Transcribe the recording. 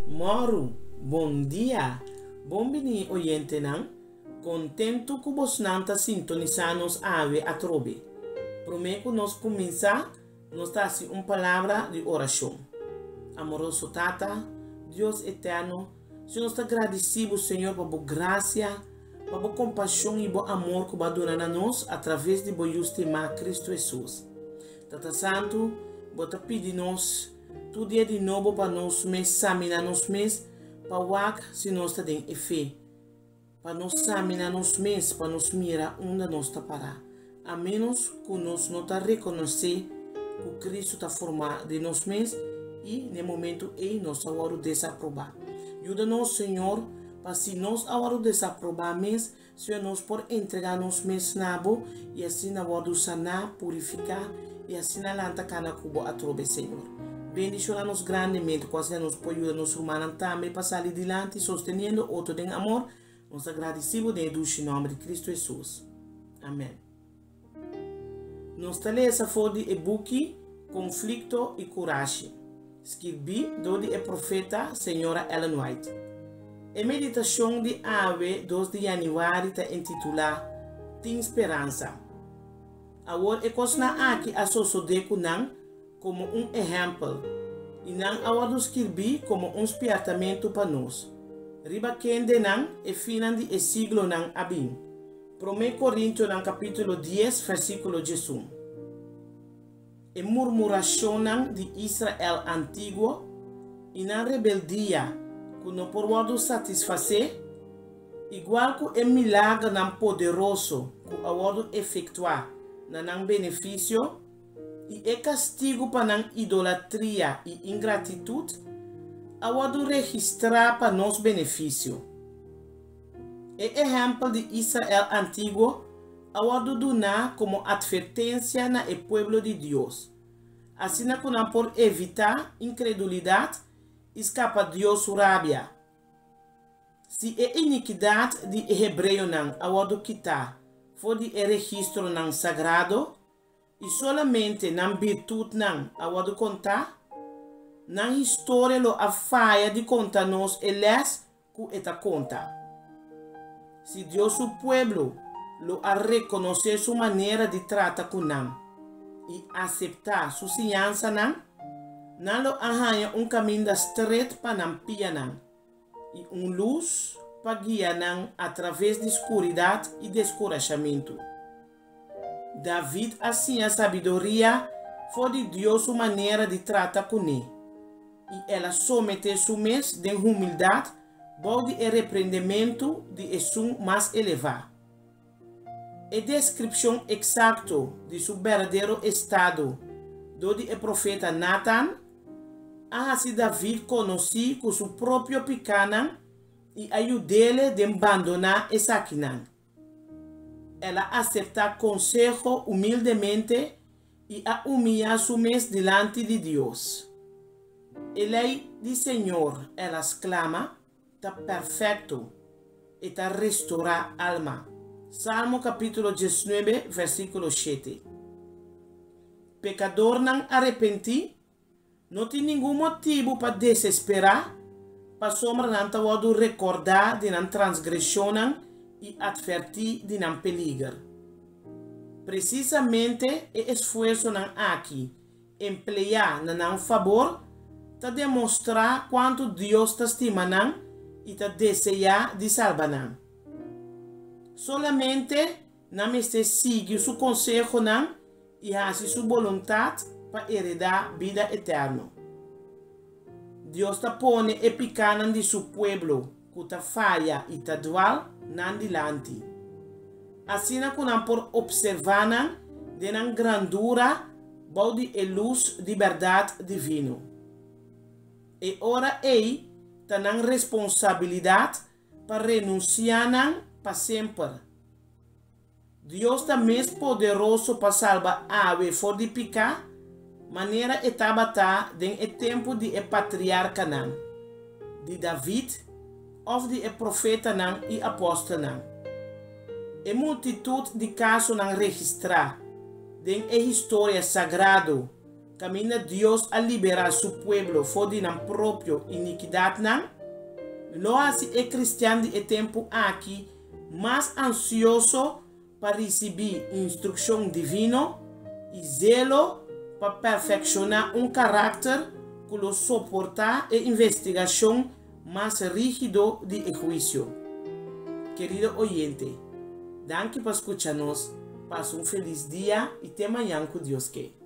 Moro, bom dia. Bombini oyente nan. Contento que vos nanta sintonizanos ave a trobe. Prometo nos começar, nos dá uma palavra de oração. Amoroso Tata, Deus eterno, se nós agradecemos, Senhor, por a graça, por a compaixão e o amor que você dá a nós através de seu estimado Cristo Jesus. Tata Santo, você pede nos todo dia de novo para nós examinar nós mesmos, para ver se nós temos fé. Para nós examinar nós mesmos, para nos mirar onde nós estamos parar. A menos que nós não reconhecer que Cristo está formado de nós mesmos e no momento nós vamos desaprovar. Ajuda-nos, Senhor, para se nós vamos desaprovar mesmo, Senhor, nós por entregar nós mesmos na boa e assim nós vamos sanar, purificar e assim na lanta cana cubo a trobe, Senhor. Bendicionamos grandemente, quase nos pode ajudar-nos humanos também para sair adiante, sostenendo outro de amor. Nos agradecemos em nome de Cristo Jesus. Amém. Nós lemos a book Conflito e Coragem, escrito do profeta Senhora Ellen White. A meditação de ave 2 de janeiro está intitulada Tem Esperança. Agora, eu gosto aqui a sosodeco como exemplo e não agora escrevi como despertamento para nós. Riba kende e final de siglo abim. 1 Coríntios capítulo 10 versículo 18. E murmuração de Israel antigo e na rebeldia que não pode satisfazer, igual que o milagre poderoso que pode efetuar na benefício e é castigo para a idolatria e ingratitude, awadu registrar para nos benefício. E exemplo de Israel antigo, awadu donar como advertência na el pueblo de Deus. Assim não por evitar incredulidade, escapa Deus rabia. Se é iniquidade de hebreu awadu quitar, for de registro sagrado, e solamente na virtude awadu contar, na história lo a faia de contar nos eles que eta conta. Se Deus o pueblo lo a reconhecer sua maneira de tratar com nam e aceitar sua ciência não lo arranha caminho estreito para nam pia e luz para guiar através de escuridade e descorajamento. David assim a sabedoria foi de Deus sua maneira de tratar com ele. E ela somente seu mês de humildade, bode e repreendimento de Jesus mais elevado. A descrição exata de seu verdadeiro estado, do o profeta Nathan, assim David conhecia com seu próprio pecado e ajudou-lhe a abandonar essa quina. Ela aceita conselho humildemente e a humilhar seu mês diante de Deus. A lei do Senhor, ela exclama, está perfeito e está restaurar a alma. Salmo capítulo 19, versículo 7. Pecador não arrepenti, não tem nenhum motivo para desesperar, para sombra não pode recordar de não transgressão e advertir de não perigo. Precisamente o esforço não aqui, emplear não favor, para demonstrar quanto Deus te estima e te deseja de salvar. Solamente não se siga o seu conselho e faz sua vontade para heredar vida eterna. Deus te põe e picana de seu povo, que te falha e te dual nan dilante. Assim não por observar de nan grandura, bode e luz de verdade divino. E ora tem responsabilidade para renunciar para sempre. Deus está mais poderoso para salvar a ave for de picar, maneira estava em tempo de patriarca de David, ou de profeta e apóstolo. E multitud de casos registrar em a história sagrada camina Dios a liberar su pueblo de la propia iniquidad. No así es cristiano de tiempo aquí, más ansioso para recibir instrucción divino y zelo para perfeccionar un carácter que lo soporta e investigación más rígido de juicio. Querido oyente, gracias por escucharnos. Pasa un feliz día y te mañana con Dios que.